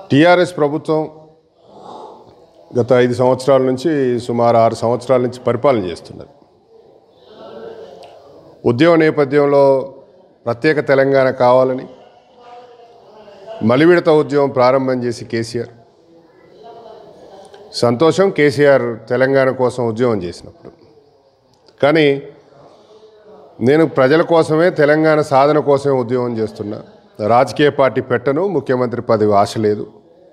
TRS ప్రభుత్వం గత 5 సంవత్సరాల నుంచి సుమారు 6 సంవత్సరాల నుంచి పరిపాలన చేస్తున్నది. ఉద్యమ నేపథ్యంలో ప్రత్యేక తెలంగాణ కావాలని మలివిడత ఉద్యమం ప్రారంభం చేసి కేసీఆర్ సంతోషం. కేసీఆర్ తెలంగాణ కోసం ఉద్యమం చేసినప్పుడు, కానీ నేను ప్రజల కోసమే తెలంగాణ సాధన కోసమే ఉద్యమం చేస్తున్నా. రాజకీయ పార్టీ పెట్టను, ముఖ్యమంత్రి పదవి ఆశ లేదు.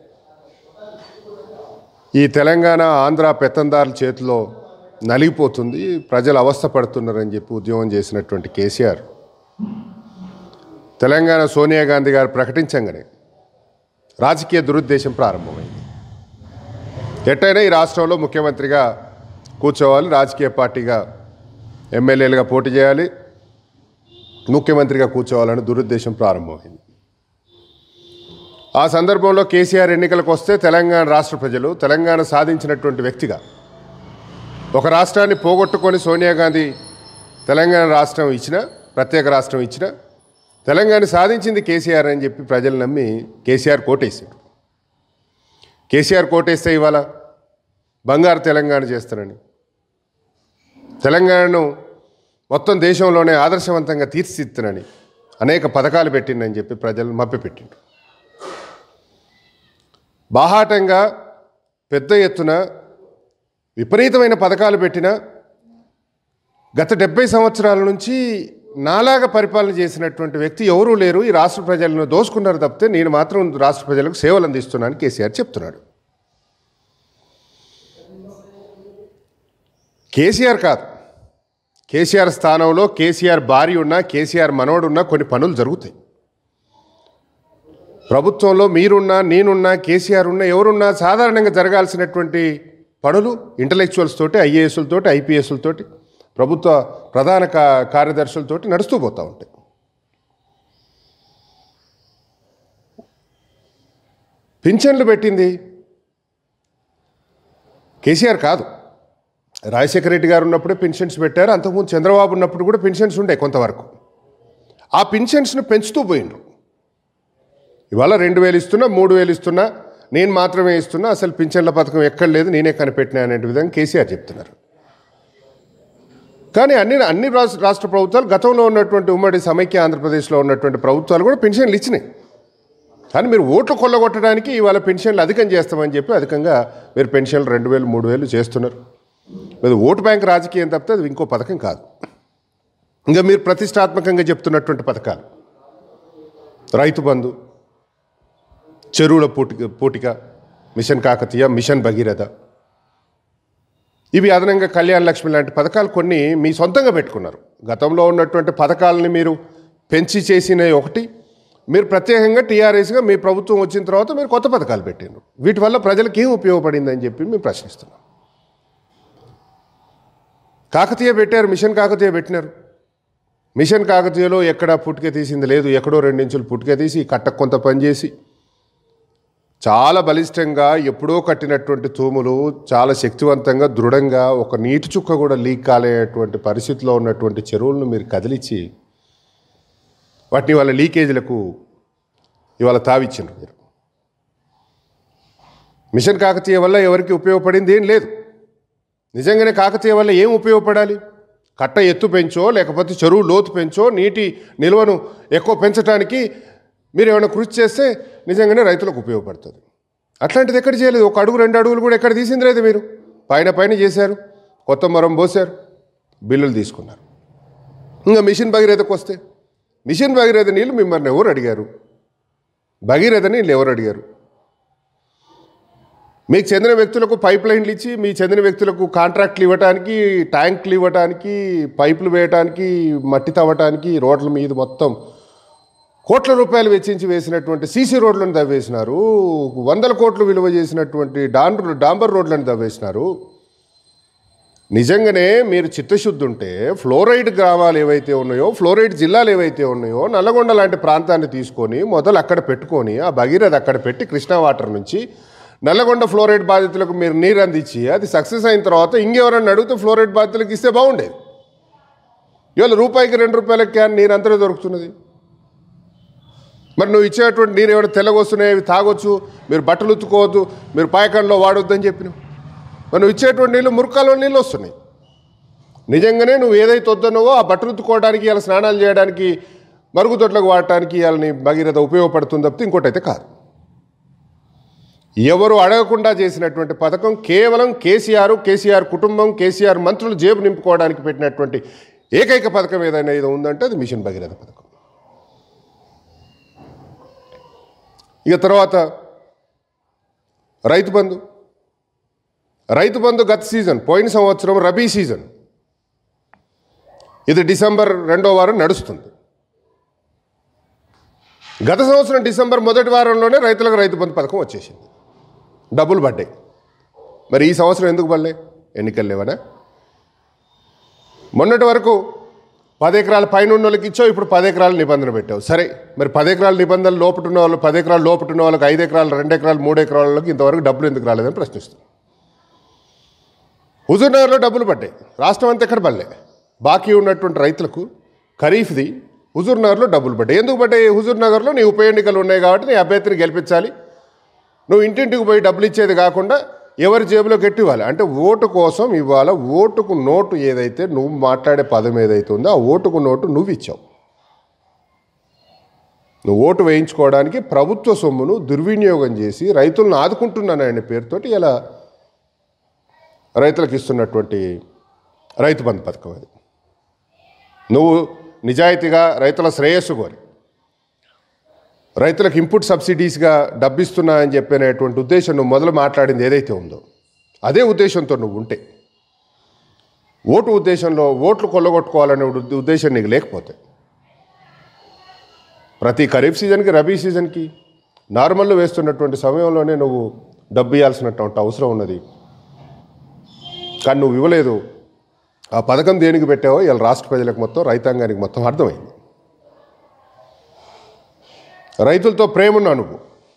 ఈ తెలంగాణ ఆంధ్ర పెత్తందారుల చేతిలో నలిగిపోతుంది, ప్రజలు అవస్థపడుతున్నారని చెప్పి ఉద్యమం చేసినటువంటి కేసీఆర్ తెలంగాణ సోనియా గాంధీ గారు ప్రకటించగానే రాజకీయ దురుద్దేశం ప్రారంభమైంది. ఎట్టయినా ఈ రాష్ట్రంలో ముఖ్యమంత్రిగా కూర్చోవాలి, రాజకీయ పార్టీగా ఎమ్మెల్యేలుగా పోటీ చేయాలి, ముఖ్యమంత్రిగా కూర్చోవాలని దురుద్దేశం ప్రారంభమైంది. ఆ సందర్భంలో కేసీఆర్ ఎన్నికలకు వస్తే తెలంగాణ రాష్ట్ర ప్రజలు తెలంగాణ సాధించినటువంటి వ్యక్తిగా ఒక రాష్ట్రాన్ని పోగొట్టుకొని సోనియా గాంధీ తెలంగాణ రాష్ట్రం ఇచ్చిన, ప్రత్యేక రాష్ట్రం ఇచ్చిన, తెలంగాణ సాధించింది కేసీఆర్ అని చెప్పి ప్రజలు నమ్మి కేసీఆర్ కోటేశారు. కేసీఆర్ కోటేస్తే ఇవాళ బంగారు తెలంగాణ చేస్తానని, తెలంగాణను మొత్తం దేశంలోనే ఆదర్శవంతంగా తీర్చిదిద్దునని అనేక పథకాలు పెట్టిందని చెప్పి ప్రజలు మభ్యపెట్టిండ్రు. బాహాటంగా పెద్ద ఎత్తున విపరీతమైన పథకాలు పెట్టిన గత 70 సంవత్సరాల నుంచి నాలాగా పరిపాలన చేసినటువంటి వ్యక్తి ఎవరూ లేరు. ఈ రాష్ట్ర ప్రజలను దోసుకున్నారు తప్పితే నేను మాత్రం రాష్ట్ర ప్రజలకు సేవలు అందిస్తున్నాను కేసీఆర్ చెప్తున్నాడు. కేసీఆర్ కాదు, కేసీఆర్ స్థానంలో కేసీఆర్ భార్య ఉన్నా, కేసీఆర్ మనవడున్నా కొన్ని పనులు జరుగుతాయి. ప్రభుత్వంలో మీరున్నా, నేనున్నా, కేసీఆర్ ఉన్నా, ఎవరున్నా సాధారణంగా జరగాల్సినటువంటి పనులు ఇంటలెక్చువల్స్ తోటి, ఐఏఎస్లతోటి, ఐపీఎస్లతోటి, ప్రభుత్వ ప్రధాన కార్యదర్శులతోటి నడుస్తూ పోతూ ఉంటాయి. పింఛన్లు పెట్టింది కేసీఆర్ కాదు, రాజశేఖర రెడ్డి గారు ఉన్నప్పుడే పెన్షన్స్ పెట్టారు. అంతకుముందు చంద్రబాబు ఉన్నప్పుడు కూడా పెన్షన్స్ ఉండే కొంతవరకు. ఆ పెన్షన్స్ను పెంచుతూ పోయినరు. ఇవాళ 2000 ఇస్తున్నా, 3000 ఇస్తున్నా, నేను మాత్రమే ఇస్తున్నా, అసలు పింఛన్ల పథకం ఎక్కడ లేదు, నేనే కనిపెట్టినా అనే విధంగా కేసీఆర్ చెప్తున్నారు. కానీ అన్ని రాష్ట్ర ప్రభుత్వాలు, గతంలో ఉన్నటువంటి ఉమ్మడి సమైక్య ఆంధ్రప్రదేశ్లో ఉన్నటువంటి ప్రభుత్వాలు కూడా పెన్షన్లు ఇచ్చినాయి. కానీ మీరు ఓట్లు కొల్లగొట్టడానికి ఇవాళ పెన్షన్లు అధికం చేస్తామని చెప్పి అధికంగా మీరు పెన్షన్లు 2000, 3000 చేస్తున్నారు. మీరు ఓటు బ్యాంక్ రాజకీయం తప్పితే అది ఇంకో పథకం కాదు. ఇంకా మీరు ప్రతిష్టాత్మకంగా చెప్తున్నటువంటి పథకాలు, రైతు బంధు, చెరువుల పూటిక, మిషన్ కాకతీయ, మిషన్ భగీరథ, ఇవి అదనంగా కళ్యాణ లక్ష్మి లాంటి పథకాలు కొన్ని మీ సొంతంగా పెట్టుకున్నారు. గతంలో ఉన్నటువంటి పథకాలని మీరు పెంచి చేసినవి ఒకటి, మీరు ప్రత్యేకంగా టీఆర్ఎస్గా మీ ప్రభుత్వం వచ్చిన తర్వాత మీరు కొత్త పథకాలు పెట్టినారు. వీటి వల్ల ప్రజలకు ఏం ఉపయోగపడిందని చెప్పి మేము ప్రశ్నిస్తున్నాం. కాకతీయ పెట్టారు, మిషన్ కాకతీయ పెట్టినారు. మిషన్ కాకతీయలో ఎక్కడ పుట్టుక తీసింది లేదు, ఎక్కడో 2 ఇంచులు పుట్టుక తీసి కట్టకు కొంత పనిచేసి చాలా బలిష్టంగా ఎప్పుడో కట్టినటువంటి తూములు చాలా శక్తివంతంగా దృఢంగా ఒక నీటి చుక్క కూడా లీక్ కాలేటువంటి పరిస్థితిలో ఉన్నటువంటి చెరువులను మీరు కదిలించి వాటిని వాళ్ళ లీకేజీలకు ఇవాళ తావిచ్చిండ్రు మీరు. మిషన్ కాకతీయ వల్ల ఎవరికి ఉపయోగపడింది ఏం లేదు. నిజంగానే కాకతీయ వల్ల ఏం ఉపయోగపడాలి? కట్ట ఎత్తు పెంచో, లేకపోతే చెరువు లోతు పెంచో, నీటి నిల్వను ఎక్కువ పెంచడానికి మీరు ఏమైనా కృషి చేస్తే నిజంగానే రైతులకు ఉపయోగపడుతుంది. అట్లాంటిది ఎక్కడ చేయలేదు. 1 అడుగు 2 అడుగులు కూడా ఎక్కడ తీసింది లేదు. మీరు పైన చేశారు, కొత్త మొరం పోసారు, బిల్లులు తీసుకున్నారు. ఇంకా మిషన్ భగీరథకు వస్తే, మిషన్ భగీరథ నీళ్ళు మిమ్మల్ని ఎవరు అడిగారు? భగీరథ నీళ్ళు ఎవరు అడిగారు? మీకు చెందిన వ్యక్తులకు పైప్ లైన్లు ఇచ్చి, మీ చెందిన వ్యక్తులకు కాంట్రాక్ట్లు ఇవ్వడానికి, ట్యాంకులు ఇవ్వడానికి, పైపులు వేయడానికి, మట్టి తవ్వటానికి, రోడ్ల మీద మొత్తం కోట్ల రూపాయలు వెచ్చించి వేసినటువంటి సీసీ రోడ్లను దవ్వేసినారు. 100 కోట్లు విలువ చేసినటువంటి డాంబర్ రోడ్లను దవ్వేసినారు. నిజంగానే మీరు చిత్తశుద్ధి ఉంటే ఫ్లోరైడ్ గ్రామాలు ఏవైతే ఉన్నాయో, ఫ్లోరైడ్ జిల్లాలు ఏవైతే ఉన్నాయో, నల్లగొండ లాంటి ప్రాంతాన్ని తీసుకొని మొదలు అక్కడ పెట్టుకొని ఆ భగీరథ అక్కడ పెట్టి కృష్ణా వాటర్ నుంచి నల్లగొండ ఫ్లోరైడ్ బాధితులకు మీరు నీరు అందించి అది సక్సెస్ అయిన తర్వాత ఇంకెవరన్నా అడిగితే ఫ్లోరైడ్ బాధితులకు ఇస్తే బాగుండేది. ఇవాళ రూపాయికి 2 రూపాయల క్యాన్ నీరు అంతలో దొరుకుతున్నది. మరి నువ్వు ఇచ్చేటువంటి నీరు ఏమైనా తెల్లగొస్తున్నాయి, అవి తాగొచ్చు, మీరు బట్టలు ఉత్తుకోవద్దు, మీరు పాయకంలో వాడొద్దని చెప్పినావు. మరి నువ్వు ఇచ్చేటువంటి నీళ్ళు మురుకాలో నీళ్ళు వస్తున్నాయి. నిజంగానే నువ్వు ఏదైతే వద్దన్నావో ఆ బట్టలు ఉత్తుకోవడానికి, ఇలా స్నానాలు చేయడానికి, మరుగుదొడ్లకు వాడటానికి ఇవాళని భగీరథ ఉపయోగపడుతుంది తప్పితే ఇంకోటైతే కాదు. ఎవరు అడగకుండా చేసినటువంటి పథకం కేవలం కేసీఆర్ కుటుంబం, కేసీఆర్ మంత్రులు జేబు నింపుకోవడానికి పెట్టినటువంటి ఏకైక పథకం ఏదైనా ఏదో ఉందంటే అది మిషన్ భగీరథ పథకం. ఇక తర్వాత రైతు బంధు గత సీజన్, పోయిన సంవత్సరం రబీ సీజన్, ఇది డిసెంబర్ 2వ వారం నడుస్తుంది. గత సంవత్సరం డిసెంబర్ 1వ వారంలోనే రైతులకు రైతు బంధు పథకం వచ్చేసింది, డబ్బులు పడ్డాయి. మరి ఈ సంవత్సరం ఎందుకు పడలే? ఎన్నికలు లేవనా? మొన్నటి వరకు 10 ఎకరాల పైన ఉన్న వాళ్ళకి ఇచ్చావు, ఇప్పుడు 10 ఎకరాల నిబంధన పెట్టావు. సరే, మరి 10 ఎకరాల నిబంధనలు లోపటున్న వాళ్ళు, 10 ఎకరాలు లోపటున్న వాళ్ళకి 5 ఎకరాలు, 2 ఎకరాలు, 3 ఎకరాలకి ఇంతవరకు డబ్బులు ఎందుకు రాలేదని ప్రశ్నిస్తుంది. హుజూర్నగర్లో డబ్బులు పడ్డాయి, రాష్ట్రం అంతా ఎక్కడ పడలే. బాకీ ఉన్నటువంటి రైతులకు ఖరీఫ్ది హుజూర్నగర్లో డబ్బులు పడ్డాయి. ఎందుకు పడ్డాయి? హుజూర్నగర్లో నీ ఉప ఎన్నికలు ఉన్నాయి కాబట్టి నీ అభ్యర్థిని గెలిపించాలి, నువ్వు ఇంటింటికి పోయి డబ్బులు ఇచ్చేది కాకుండా ఎవరి జేబులో ఇవ్వాలి. అంటే ఓటు కోసం ఇవాళ ఓటుకు నోటు ఏదైతే నువ్వు మాట్లాడే పదం ఏదైతే ఉందో ఆ ఓటుకు నోటు నువ్వు ఇచ్చావు. నువ్వు ఓటు వేయించుకోవడానికి ప్రభుత్వ సొమ్మును దుర్వినియోగం చేసి రైతులను ఆదుకుంటున్నాననే పేరుతోటి ఇలా రైతులకు ఇస్తున్నటువంటి రైతు బంధు పథకం అది. నువ్వు నిజాయితీగా రైతుల శ్రేయస్సు కోరి రైతులకు ఇన్పుట్ సబ్సిడీస్గా డబ్బిస్తున్నా అని చెప్పినటువంటి ఉద్దేశం నువ్వు మొదలు మాట్లాడింది ఏదైతే ఉందో అదే ఉద్దేశంతో నువ్వు ఉంటే, ఓటు ఉద్దేశంలో ఓట్లు కొల్లగొట్టుకోవాలనే ఉద్దేశం నీకు లేకపోతే, ప్రతి ఖరీఫ్ సీజన్కి రబీ సీజన్కి నార్మల్లో వేస్తున్నటువంటి సమయంలోనే నువ్వు డబ్బు ఇవ్వాల్సినటువంటి అవసరం ఉన్నది. కానీ నువ్వు ఇవ్వలేదు. ఆ పథకం దేనికి పెట్టావో ఇలా రాష్ట్ర ప్రజలకు మొత్తం, రైతాంగానికి మొత్తం అర్థమైంది. రైతులతో ప్రేమన్నా నువ్వు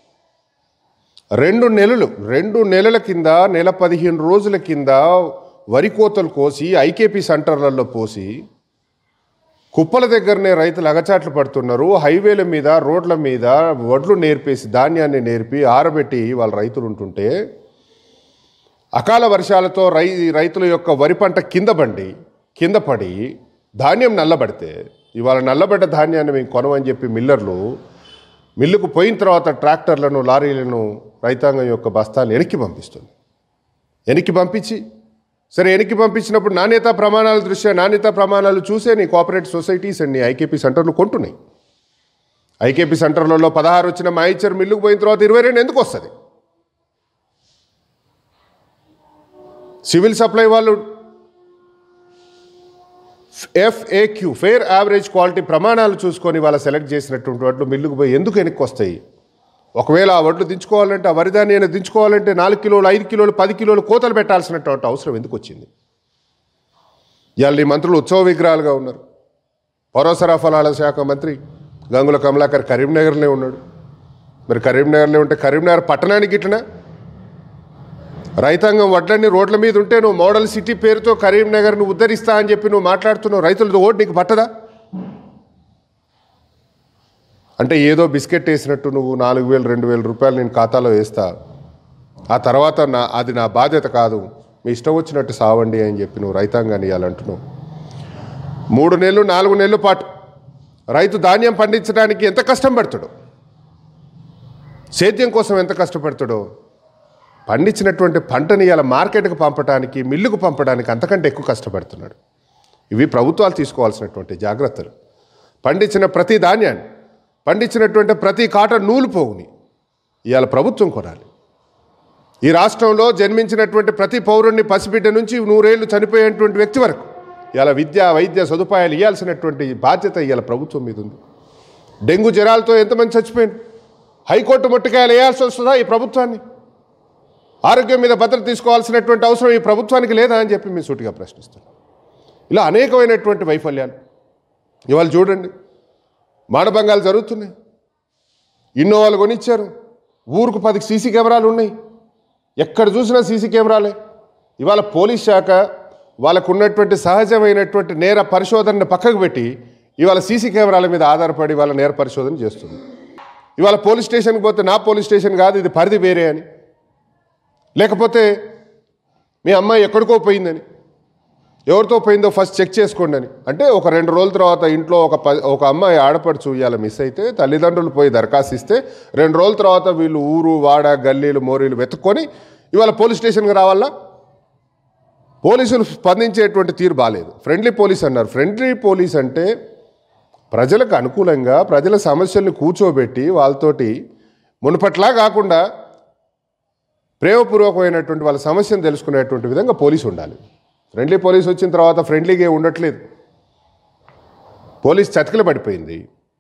2 నెలల కింద, నెల 15 రోజుల కింద వరి కోతలు కోసి ఐకేపీ సెంటర్లలో పోసి కుప్పల దగ్గరనే రైతులు అగచాట్లు పడుతున్నారు. హైవేల మీద, రోడ్ల మీద వడ్లు నేర్పేసి, ధాన్యాన్ని నేర్పి ఆరబెట్టి వాళ్ళ రైతులు ఉంటుంటే, అకాల వర్షాలతో రైతుల యొక్క వరి పంట కింద పడి ధాన్యం నల్లబడితే, ఇవాళ నల్లబడ్డ ధాన్యాన్ని మేము కొనమని చెప్పి మిల్లుకు పోయిన తర్వాత ట్రాక్టర్లను, లారీలను రైతాంగం యొక్క బస్తాలు వెనక్కి పంపించి సరే, వెనక్కి పంపించినప్పుడు నాణ్యతా ప్రమాణాల దృష్ట్యా, నాణ్యతా ప్రమాణాలు చూసే నీ కోఆపరేటివ్ సొసైటీస్ అండ్ నీ ఐకేపీ సెంటర్లు కొంటున్నాయి. ఐకేపీ సెంటర్లలో 16 వచ్చిన మాయిచర్ మిల్లుకు పోయిన తర్వాత 22 ఎందుకు వస్తుంది? సివిల్ సప్లై వాళ్ళు FAQ, ఫెయిర్ యావరేజ్ క్వాలిటీ ప్రమాణాలు చూసుకొని వాళ్ళ సెలెక్ట్ చేసినటువంటి వడ్లు మిల్లుకు పోయి ఎందుకు వెనక్కి వస్తాయి? ఒకవేళ ఆ వడ్లు దించుకోవాలంటే, ఆ వరిధాన్యాన్ని దించుకోవాలంటే 4 కిలోలు, 5 కిలోలు, 10 కిలోలు కోతలు పెట్టాల్సినటువంటి అవసరం ఎందుకు వచ్చింది? ఇవాళ ఈ మంత్రులు ఉత్సవ విగ్రహాలుగా ఉన్నారు. పౌర సరఫరాల శాఖ మంత్రి గంగుల కమలాకర్ కరీంనగర్లో ఉన్నాడు. మరి కరీంనగర్లో ఉంటే కరీంనగర్ పట్టణానికి ఇట్లనా? రైతాంగం వడ్లన్నీ రోడ్ల మీద ఉంటే నువ్వు మోడల్ సిటీ పేరుతో కరీంనగర్ను ఉద్ధరిస్తా అని చెప్పి నువ్వు మాట్లాడుతున్నావు. రైతులతో ఓటు నీకు పట్టదా? అంటే ఏదో బిస్కెట్ వేసినట్టు నువ్వు 4,000, 2,000 రూపాయలు నేను ఖాతాలో వేస్తా, ఆ తర్వాత అది నా బాధ్యత కాదు, మీ ఇష్టం వచ్చినట్టు సావండి అని చెప్పి నువ్వు రైతాంగాన్ని ఇవ్వాలంటున్నావు. 3 నెలలు, 4 నెలల పాటు రైతు ధాన్యం పండించడానికి ఎంత కష్టం పడతాడో, సేద్యం కోసం ఎంత కష్టపడతాడో, పండించినటువంటి పంటని ఇలా మార్కెట్కి పంపడానికి, మిల్లుకు పంపడానికి అంతకంటే ఎక్కువ కష్టపడుతున్నాడు. ఇవి ప్రభుత్వాలు తీసుకోవాల్సినటువంటి జాగ్రత్తలు. పండించిన ప్రతి ధాన్యాన్ని, పండించినటువంటి ప్రతి కాటన్ నూలు పోగుని ఇవాళ ప్రభుత్వం కొనాలి. ఈ రాష్ట్రంలో జన్మించినటువంటి ప్రతి పౌరుణ్ణి, పసిబిడ్డ నుంచి 100 ఏళ్ళు చనిపోయేటువంటి వ్యక్తి వరకు ఇవాళ విద్య, వైద్య సదుపాయాలు ఇవ్వాల్సినటువంటి బాధ్యత ఇవాళ ప్రభుత్వం మీద ఉంది. డెంగ్యూ జ్వరాలతో ఎంతమంది చచ్చిపోయింది? హైకోర్టు మొట్టికాయలు వేయాల్సి వస్తుందా ఈ ప్రభుత్వాన్ని? ఆరోగ్యం మీద భద్రత తీసుకోవాల్సినటువంటి అవసరం ఈ ప్రభుత్వానికి లేదా అని చెప్పి మేము సూటిగా ప్రశ్నిస్తున్నాం. ఇలా అనేకమైనటువంటి వైఫల్యాలు ఇవాళ చూడండి, మానభంగాలు జరుగుతున్నాయి. ఇన్నోవాలు కొనిచ్చారు, ఊరుకు 10 సీసీ కెమెరాలు ఉన్నాయి, ఎక్కడ చూసినా సీసీ కెమెరాలే. ఇవాళ పోలీస్ శాఖ వాళ్ళకు ఉన్నటువంటి సహజమైనటువంటి నేర పరిశోధనను పక్కకు పెట్టి ఇవాళ సీసీ కెమెరాల మీద ఆధారపడి వాళ్ళ నేర పరిశోధన చేస్తుంది. ఇవాళ పోలీస్ స్టేషన్కి పోతే నా పోలీస్ స్టేషన్ కాదు, ఇది పరిధి వేరే అని, లేకపోతే మీ అమ్మాయి ఎక్కడికో పోయిందని, ఎవరితో పోయిందో ఫస్ట్ చెక్ చేసుకోండి అని. అంటే ఒక 2 రోజుల తర్వాత ఇంట్లో ఒక అమ్మాయి ఆడపడుచు ఇవాళ మిస్ అయితే తల్లిదండ్రులు పోయి దరఖాస్తు ఇస్తే 2 రోజుల తర్వాత వీళ్ళు ఊరు వాడ గల్లీలు మోరీలు వెతుక్కొని ఇవాళ పోలీస్ స్టేషన్కి రావాలా? పోలీసులు స్పందించేటువంటి తీరు బాలేదు. ఫ్రెండ్లీ పోలీస్ అన్నారు. ఫ్రెండ్లీ పోలీస్ అంటే ప్రజలకు అనుకూలంగా ప్రజల సమస్యల్ని కూర్చోబెట్టి వాళ్ళతోటి మునుపట్లా కాకుండా ప్రేమపూర్వకమైనటువంటి వాళ్ళ సమస్యను తెలుసుకునేటువంటి విధంగా పోలీసు ఉండాలి. ఫ్రెండ్లీ పోలీస్ వచ్చిన తర్వాత ఫ్రెండ్లీగా ఉండట్లేదు. పోలీస్ చతికిల పడిపోయింది.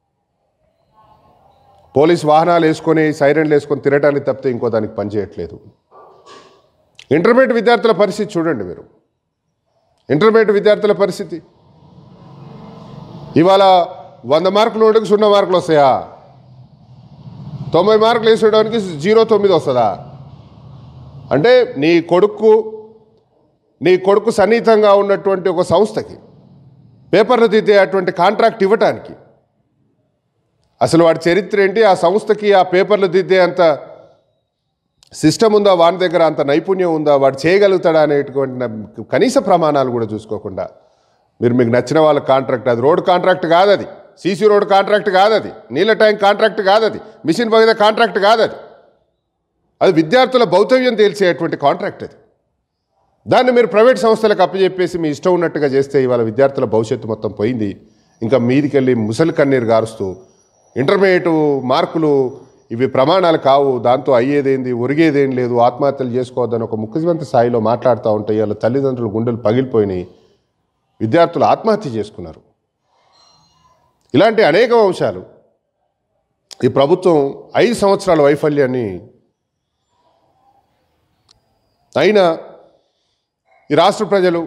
పోలీస్ వాహనాలు వేసుకొని సైరన్లు వేసుకొని తిరగటానికి తప్పితే ఇంకో దానికి పనిచేయట్లేదు. ఇంటర్మీడియట్ విద్యార్థుల పరిస్థితి చూడండి మీరు. ఇంటర్మీడియట్ విద్యార్థుల పరిస్థితి ఇవాళ 100 మార్కులు ఉండకి 0 మార్కులు వస్తాయా? 90 మార్కులు వేసేయడానికి 0.9 వస్తుందా? అంటే నీ కొడుకు సన్నిహితంగా ఉన్నటువంటి ఒక సంస్థకి పేపర్లు దిద్దేటువంటి కాంట్రాక్ట్ ఇవ్వటానికి అసలు వాడి చరిత్ర ఏంటి, ఆ సంస్థకి ఆ పేపర్లు దిద్దే అంత సిస్టమ్ ఉందా, వాడి దగ్గర అంత నైపుణ్యం ఉందా, వాడు చేయగలుగుతాడా అనేటువంటి కనీస ప్రమాణాలు కూడా చూసుకోకుండా మీకు నచ్చిన వాళ్ళ కాంట్రాక్ట్, అది రోడ్ కాంట్రాక్ట్ కాదు, అది సీసీ రోడ్ కాంట్రాక్ట్ కాదు, అది నీళ్ళ ట్యాంక్ కాంట్రాక్ట్ కాదు, అది మిషన్ బగిన కాంట్రాక్ట్ కాదు, అది విద్యార్థుల భౌతవ్యం తేల్చేటువంటి కాంట్రాక్ట్. అది దాన్ని మీరు ప్రైవేట్ సంస్థలకు అప్పచెప్పేసి మీ ఇష్టం ఉన్నట్టుగా చేస్తే ఇవాళ విద్యార్థుల భవిష్యత్తు మొత్తం పోయింది. ఇంకా మీదికెళ్ళి ముసలి కన్నీరు గారుస్తూ ఇంటర్మీడియట్ మార్కులు ఇవి ప్రమాణాలు కావు, దాంతో అయ్యేదేంది ఒరిగేదేం లేదు, ఆత్మహత్యలు చేసుకోవద్దని ఒక ముఖ్యమంత్రి స్థాయిలో మాట్లాడుతూ ఉంటాయి. వాళ్ళ తల్లిదండ్రులు గుండెలు పగిలిపోయినాయి, విద్యార్థులు ఆత్మహత్య చేసుకున్నారు. ఇలాంటి అనేక అంశాలు ఈ ప్రభుత్వం 5 సంవత్సరాల వైఫల్యాన్ని అయినా ఈ రాష్ట్ర ప్రజలు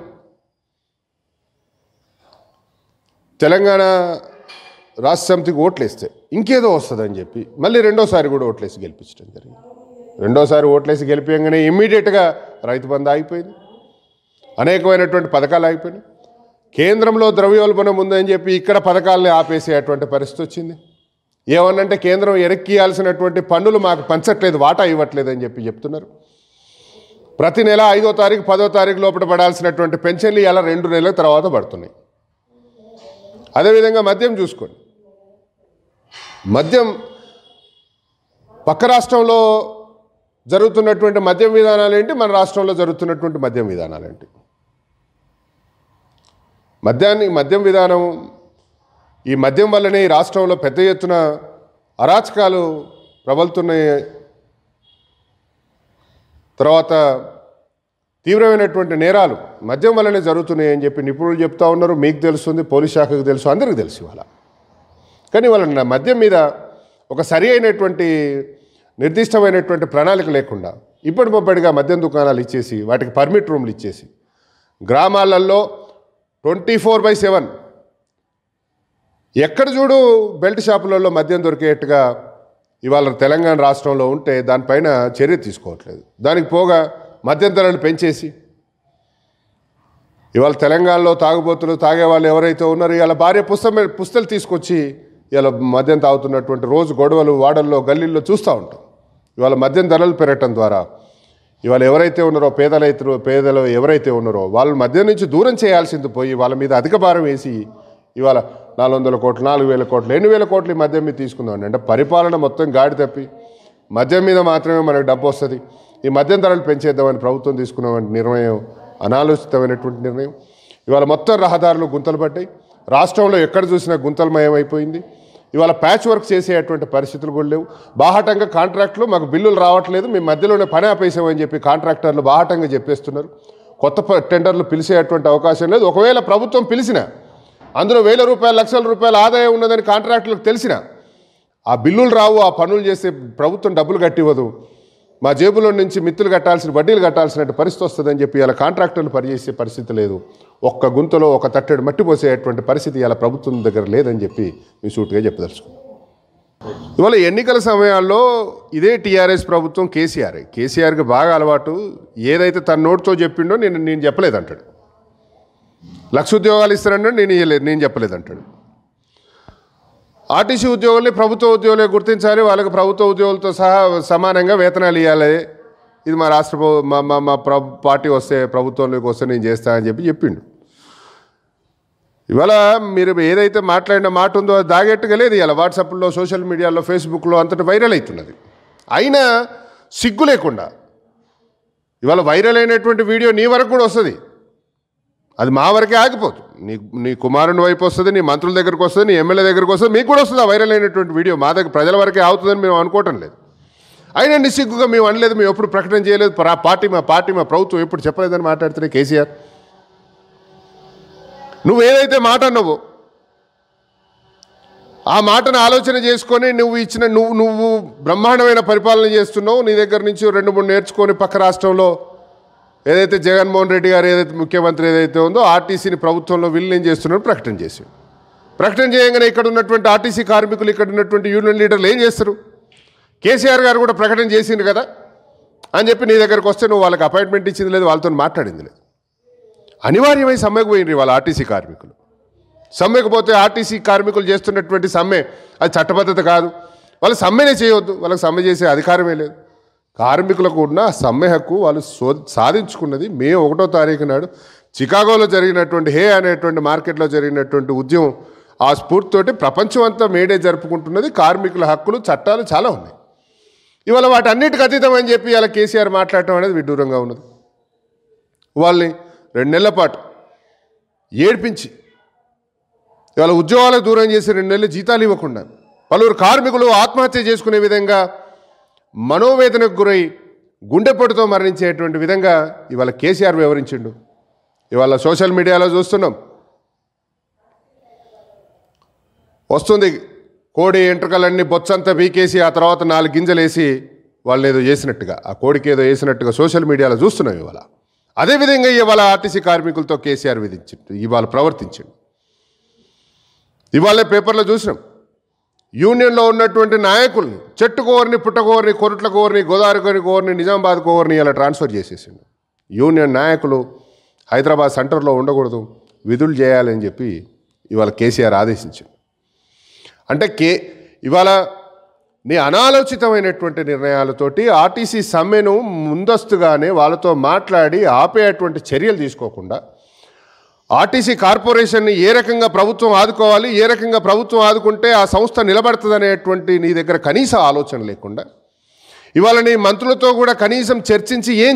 తెలంగాణ రాష్ట్ర సమితికి ఓట్లేస్తే ఇంకేదో వస్తుందని చెప్పి మళ్ళీ రెండోసారి కూడా ఓట్లేసి గెలిపించడం జరిగింది. రెండోసారి ఓట్లేసి గెలిపించగానే ఇమ్మీడియట్గా రైతు బంధు ఆగిపోయింది, అనేకమైనటువంటి పథకాలు ఆగిపోయినాయి. కేంద్రంలో ద్రవ్యోల్బణం ఉందని చెప్పి ఇక్కడ పథకాలని ఆపేసేటువంటి పరిస్థితి వచ్చింది. ఏమన్నంటే కేంద్రం ఎరక్కియాల్సినటువంటి పన్నులు మాకు పంచట్లేదు, వాటా ఇవ్వట్లేదు అని చెప్పి చెప్తున్నారు. ప్రతి నెల 5వ తారీఖు 10వ తారీఖు లోపల పడాల్సినటువంటి పెన్షన్లు ఇలా 2 నెలల తర్వాత పడుతున్నాయి. అదేవిధంగా మద్యం చూసుకోండి. మద్యం పక్క రాష్ట్రంలో జరుగుతున్నటువంటి మద్యం విధానాలు ఏంటి, మన రాష్ట్రంలో జరుగుతున్నటువంటి మద్యం విధానాలు ఏంటి? మద్యం విధానం, ఈ మద్యం వల్లనే ఈ రాష్ట్రంలో పెద్ద ఎత్తున అరాచకాలు ప్రబలుతున్నాయి. తర్వాత తీవ్రమైనటువంటి నేరాలు మద్యం వల్లనే జరుగుతున్నాయి అని చెప్పి నిపుణులు చెప్తా ఉన్నారు. మీకు తెలుస్తుంది, పోలీస్ శాఖకు తెలుసు, అందరికీ తెలుసు ఇవాళ. కానీ వాళ్ళ మద్యం మీద ఒక సరి అయినటువంటి నిర్దిష్టమైనటువంటి ప్రణాళిక లేకుండా ఇప్పటిగా మద్యం దుకాణాలు ఇచ్చేసి వాటికి పర్మిట్ రూమ్లు ఇచ్చేసి గ్రామాలలో 24/7 ఎక్కడ చూడు బెల్ట్ షాపులలో మద్యం దొరికేట్టుగా ఇవాళ తెలంగాణ రాష్ట్రంలో ఉంటే దానిపైన చర్య తీసుకోవట్లేదు. దానికి పోగా మద్యం ధరలు పెంచేసి ఇవాళ తెలంగాణలో తాగుబోతులు తాగేవాళ్ళు ఎవరైతే ఉన్నారో ఇవాళ భార్య పుస్తలు తీసుకొచ్చి ఇవాళ మద్యం తాగుతున్నటువంటి రోజు గొడవలు వాడల్లో గల్లీల్లో చూస్తూ ఉంటాం. ఇవాళ మద్యం ధరలు పెరగటం ద్వారా ఇవాళ ఎవరైతే ఉన్నారో పేదలు ఎవరైతే ఉన్నారో వాళ్ళు మద్యం నుంచి దూరం చేయాల్సింది పోయి వాళ్ళ మీద అధిక భారం వేసి ఇవాళ 400 కోట్లు 4,000 కోట్లు 8,000 కోట్లు మద్యం మీద తీసుకుందామండి. అంటే పరిపాలన మొత్తం గాడి తప్పి మద్యం మీద మాత్రమే మనకు డబ్బు వస్తుంది, ఈ మద్యం ధరలు పెంచేద్దామని ప్రభుత్వం తీసుకున్నటువంటి నిర్ణయం అనాలోచితమైనటువంటి నిర్ణయం. ఇవాళ మొత్తం రహదారులు గుంతలు పడ్డాయి. రాష్ట్రంలో ఎక్కడ చూసినా గుంతలమయమైపోయింది. ఇవాళ ప్యాచ్ వర్క్ చేసేటువంటి పరిస్థితులు కూడా లేవు. బాహాటంగా కాంట్రాక్టులు మాకు బిల్లులు రావట్లేదు, మేము మధ్యలోనే పని ఆపేసామని చెప్పి కాంట్రాక్టర్లు బాహాటంగా చెప్పేస్తున్నారు. కొత్త టెండర్లు పిలిచేటువంటి అవకాశం లేదు. ఒకవేళ ప్రభుత్వం పిలిచినా అందులో 1,000 రూపాయలు 1,00,000 రూపాయలు ఆదాయం ఉన్నదని కాంట్రాక్టులకు తెలిసినా ఆ బిల్లులు రావు, ఆ పనులు చేస్తే ప్రభుత్వం డబ్బులు కట్టివ్వదు, మా జేబులో నుంచి మిత్తులు కట్టాల్సిన వడ్డీలు కట్టాల్సిన పరిస్థితి వస్తుందని చెప్పి ఇలా కాంట్రాక్టర్లు పనిచేసే పరిస్థితి లేదు. ఒక్క గుంతలో ఒక తట్టెడు మట్టి పోసేటువంటి పరిస్థితి ఇలా ప్రభుత్వం దగ్గర లేదని చెప్పి మీ సూటిగా చెప్పదలుచుకున్నాం. ఇవాళ ఎన్నికల సమయాల్లో ఇదే టీఆర్ఎస్ ప్రభుత్వం కేసీఆర్కి బాగా అలవాటు, ఏదైతే తన నోటితో చెప్పిండో నేను చెప్పలేదంటాడు. 1,00,000 ఉద్యోగాలు ఇస్తానంటే నేను ఇవ్వలేదు, నేను చెప్పలేదంటాడు. ఆర్టీసీ ఉద్యోగుల్ని ప్రభుత్వ ఉద్యోగులే గుర్తించాలి, వాళ్ళకి ప్రభుత్వ ఉద్యోగులతో సహా సమానంగా వేతనాలు ఇవ్వాలి, ఇది మా రాష్ట్ర మా పార్టీ వస్తే ప్రభుత్వంలోకి వస్తే నేను చేస్తానని చెప్పిండు. ఇవాళ మీరు ఏదైతే మాట్లాడిన మాట ఉందో అది దాగేట్టుగా లేదు. ఇలా వాట్సాప్లో, సోషల్ మీడియాలో, ఫేస్బుక్లో అంతటి వైరల్ అవుతున్నది. అయినా సిగ్గు లేకుండా ఇవాళ వైరల్ అయినటువంటి వీడియో నీ వరకు కూడా వస్తుంది. అది మా వరకే ఆగిపోదు. నీ కుమారుని వైపు వస్తుంది, నీ మంత్రుల దగ్గరకు వస్తుంది, నీ ఎమ్మెల్యే దగ్గరకు వస్తుంది, మీకు కూడా వస్తుంది ఆ వైరల్ అయినటువంటి వీడియో. మా దగ్గర ప్రజల వరకే ఆగుతుందని మేము అనుకోవటం లేదు. అయినా నిస్సిగ్గుగా మేము అనలేదు, మేము ఎప్పుడు ప్రకటన చేయలేదు, మా ప్రభుత్వం ఎప్పుడు చెప్పలేదని మాట్లాడుతున్నాయి కేసీఆర్. నువ్వేదైతే మాట అన్నావో ఆ మాటను ఆలోచన చేసుకొని నువ్వు బ్రహ్మాండమైన పరిపాలన చేస్తున్నావు. నీ దగ్గర నుంచి 2-3 నేర్చుకొని పక్క రాష్ట్రంలో ఏదైతే జగన్మోహన్ రెడ్డి గారు ఏదైతే ముఖ్యమంత్రి ఏదైతే ఉందో ఆర్టీసీని ప్రభుత్వంలో విలీనం చేస్తున్నారో ప్రకటన చేశాడు. ప్రకటన చేయగానే ఇక్కడ ఉన్నటువంటి ఆర్టీసీ కార్మికులు, ఇక్కడ ఉన్నటువంటి యూనియన్ లీడర్లు ఏం చేస్తారు? కేసీఆర్ గారు కూడా ప్రకటన చేసింది కదా అని చెప్పి నీ దగ్గరకు వస్తే నువ్వు వాళ్ళకి అపాయింట్మెంట్ ఇచ్చింది లేదు, వాళ్ళతో మాట్లాడింది లేదు. అనివార్యమై సమ్మెకు పోయినరు వాళ్ళ ఆర్టీసీ కార్మికులు. సమ్మెకు పోతే ఆర్టీసీ కార్మికులు చేస్తున్నటువంటి సమ్మె అది చట్టబద్ధత కాదు. వాళ్ళు సమ్మెనే చేయవద్దు, వాళ్ళకి సమ్మె చేసే అధికారమే లేదు. కార్మికులకు ఉన్న సమ్మె హక్కు వాళ్ళు సాధించుకున్నది మే 1వ తారీఖు నాడు చికాగోలో జరిగినటువంటి అనేటువంటి మార్కెట్లో జరిగినటువంటి ఉద్యమం. ఆ స్ఫూర్తితోటి ప్రపంచం అంతా మేడే జరుపుకుంటున్నది. కార్మికుల హక్కులు, చట్టాలు చాలా ఉన్నాయి. ఇవాళ వాటన్నిటికి అతీతం అని చెప్పి ఇలా కేసీఆర్ మాట్లాడటం అనేది విడ్డూరంగా ఉన్నది. వాళ్ళని 2 నెలల పాటు ఏడ్పించి ఇవాళ ఉద్యోగాలకు దూరం చేసి 2 నెలలు జీతాలు ఇవ్వకుండా పలువురు కార్మికులు ఆత్మహత్య చేసుకునే విధంగా మనోవేదనకు గురై గుండెపోటుతో మరణించేటువంటి విధంగా ఇవాళ కేసీఆర్ వివరించిండు. ఇవాళ సోషల్ మీడియాలో చూస్తున్నాం, వస్తుంది కోడి ఎంట్రుకలన్నీ బొచ్చంతా పీకేసి ఆ తర్వాత 4 గింజలేసి వాళ్ళు ఏదో చేసినట్టుగా, ఆ కోడికి ఏదో వేసినట్టుగా సోషల్ మీడియాలో చూస్తున్నాం. ఇవాళ అదేవిధంగా ఇవాళ ఆర్టీసీ కార్మికులతో కేసీఆర్ ఇవాళ ప్రవర్తించిండు. ఇవాళ పేపర్లో చూసినాం, యూనియన్లో ఉన్నటువంటి నాయకుల్ని చెట్టుకోవరిని, పుట్టకోవరిని, కొరుట్ల కోవరిని, గోదావరి కోవరిని, నిజామాబాద్ కోవరిని ఇలా ట్రాన్స్ఫర్ చేసేసిండు. యూనియన్ నాయకులు హైదరాబాద్ సెంటర్లో ఉండకూడదు, విధులు చేయాలని చెప్పి ఇవాళ కేసీఆర్ ఆదేశించింది. అంటే ఇవాళ నీ అనాలోచితమైనటువంటి నిర్ణయాలతోటి ఆర్టీసీ సమ్మెను ముందస్తుగానే వాళ్ళతో మాట్లాడి ఆపేటువంటి చర్యలు తీసుకోకుండా ఆర్టీసీ కార్పొరేషన్ని ఏ రకంగా ప్రభుత్వం ఆదుకోవాలి, ఏ రకంగా ప్రభుత్వం ఆదుకుంటే ఆ సంస్థ నిలబడుతుందనేటువంటి నీ దగ్గర కనీస ఆలోచన లేకుండా ఇవాళ నీ మంత్రులతో కూడా కనీసం చర్చించి ఏం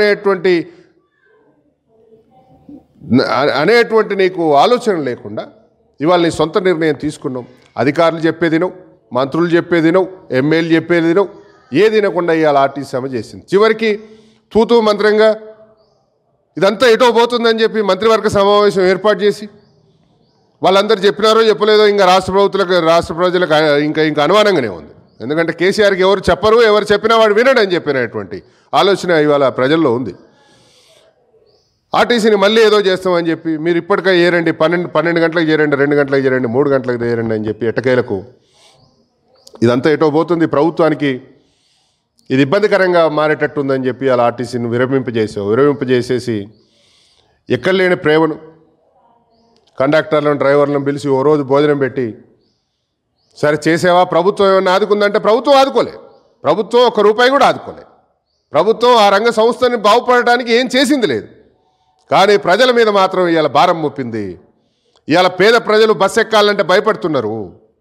చేద్దామనేటువంటి నీకు ఆలోచన లేకుండా ఇవాళ నీ సొంత నిర్ణయం తీసుకున్నాం. అధికారులు చెప్పేదినవు, మంత్రులు చెప్పేదినవు, ఎమ్మెల్యేలు చెప్పేదినవు, ఏది వినకుండా ఇవాళ ఆర్టీసీ సమ్మె చేసింది. చివరికి తూతూ మంత్రంగా ఇదంతా ఎటో పోతుందని చెప్పి మంత్రివర్గ సమావేశం ఏర్పాటు చేసి వాళ్ళందరూ చెప్పినారో చెప్పలేదో ఇంకా రాష్ట్ర ప్రజలకు ఇంకా అనుమానంగానే ఉంది. ఎందుకంటే కేసీఆర్కి ఎవరు చెప్పరు, ఎవరు చెప్పినా వాడు వినడని చెప్పినటువంటి ఆలోచన ఇవాళ ప్రజల్లో ఉంది. ఆర్టీసీని మళ్ళీ ఏదో చేస్తామని చెప్పి మీరు ఇప్పటికే చేరండి, 12 గంటలకు చేరండి, 2 గంటలకు చేరండి, 3 గంటలకు చేరండి అని చెప్పి ఎట్టకేలకు ఇదంతా ఎటో పోతుంది. ప్రభుత్వానికి ఇది ఇబ్బందికరంగా మారేటట్టుందని చెప్పి అలా ఆర్టీసీని విరమింపజేసేసి ఎక్కడ లేని ప్రేమను కండక్టర్లను, డ్రైవర్లను పిలిచి ఓ రోజు భోజనం పెట్టి సరే చేసేవా, ప్రభుత్వం ఏమన్నా ఆదుకుందంటే ప్రభుత్వం ఆదుకోలే. ప్రభుత్వం ₹1 కూడా ఆదుకోలే. ప్రభుత్వం ఆ రంగ సంస్థని బాగుపడటానికి ఏం చేసింది లేదు. కానీ ప్రజల మీద మాత్రం ఇవాళ భారం మోపింది. ఇవాళ పేద ప్రజలు బస్సు ఎక్కాలంటే భయపడుతున్నారు.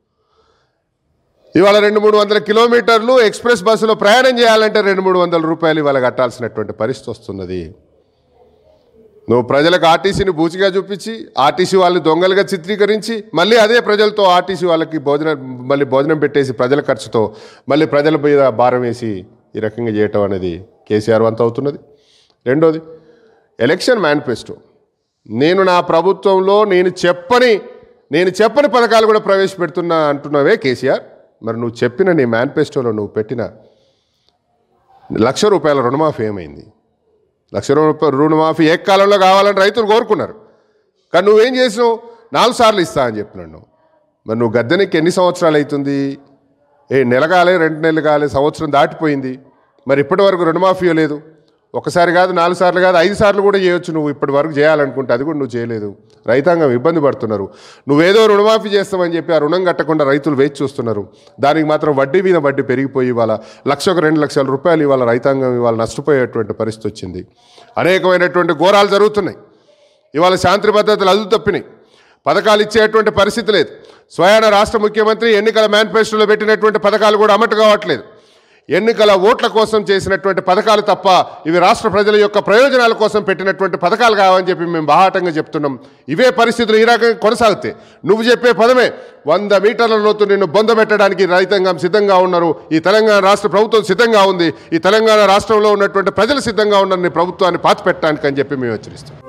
ఇవాళ 200-300 కిలోమీటర్లు ఎక్స్ప్రెస్ బస్సులో ప్రయాణం చేయాలంటే ₹200-300 ఇవాళ కట్టాల్సినటువంటి పరిస్థితి వస్తున్నది. నువ్వు ప్రజలకు ఆర్టీసీని బూచిగా చూపించి ఆర్టీసీ వాళ్ళని దొంగలుగా చిత్రీకరించి మళ్ళీ అదే ప్రజలతో ఆర్టీసీ వాళ్ళకి భోజనం పెట్టేసి ప్రజల ఖర్చుతో మళ్ళీ ప్రజల మీద భారం వేసి ఈ రకంగా చేయటం అనేది కేసీఆర్ వంత అవుతున్నది. రెండోది ఎలక్షన్ మేనిఫెస్టో. నేను నా ప్రభుత్వంలో నేను చెప్పని పథకాలు కూడా ప్రవేశపెడుతున్నా అంటున్నావే కేసీఆర్. మరి నువ్వు చెప్పిన నీ మేనిఫెస్టోలో నువ్వు పెట్టిన ₹1,00,000 రుణమాఫీ ఏమైంది? ₹1,00,000 రుణమాఫీ ఏకకాలంలో కావాలని రైతులు కోరుకున్నారు. కానీ నువ్వేం చేసినావు? 4 సార్లు ఇస్తా అని చెప్పినాను. మరి నువ్వు గద్దెనికి ఎన్ని సంవత్సరాలు అవుతుంది? నెల కాలే, 2 నెలలు కాలే, సంవత్సరం దాటిపోయింది. మరి ఇప్పటి వరకు రుణమాఫీ లేదు. ఒకసారి కాదు, 4 సార్లు కాదు, 5 సార్లు కూడా చేయొచ్చు. నువ్వు ఇప్పటి వరకు చేయాలనుకుంటే అది కూడా నువ్వు చేయలేదు. రైతాంగం ఇబ్బంది పడుతున్నారు. నువ్వేదో రుణమాఫీ చేస్తామని చెప్పి ఆ రుణం కట్టకుండా రైతులు వేచి చూస్తున్నారు. దానికి మాత్రం వడ్డీ మీద వడ్డీ పెరిగిపోయి ఇవాళ 1,2 లక్షల రూపాయలు ఇవాళ రైతాంగం ఇవాళ నష్టపోయేటువంటి పరిస్థితి వచ్చింది. అనేకమైనటువంటి ఘోరాలు జరుగుతున్నాయి. ఇవాళ శాంతి భద్రతలు అదుపు తప్పినాయి. పథకాలు ఇచ్చేటువంటి పరిస్థితి లేదు. స్వయాన రాష్ట్ర ముఖ్యమంత్రి ఎన్నికల మేనిఫెస్టోలో పెట్టినటువంటి పథకాలు కూడా అమలు కావట్లేదు. ఎన్నికల ఓట్ల కోసం చేసినటువంటి పథకాలు తప్ప ఇవి రాష్ట్ర ప్రజల యొక్క ప్రయోజనాల కోసం పెట్టినటువంటి పథకాలు కావని చెప్పి మేము బాహాటంగా చెప్తున్నాం. ఇవే పరిస్థితులు ఈ రకంగా కొనసాగితే నువ్వు చెప్పే పదమే 100 మీటర్ల లోతు నిన్ను బొందబెట్టడానికి రైతాంగం సిద్ధంగా ఉన్నారు. ఈ తెలంగాణ రాష్ట్ర ప్రభుత్వం సిద్ధంగా ఉంది. ఈ తెలంగాణ రాష్ట్రంలో ఉన్నటువంటి ప్రజలు సిద్ధంగా ఉన్నారు నీ ప్రభుత్వాన్ని పాతిపెట్టడానికి అని చెప్పి మేము హెచ్చరిస్తాం.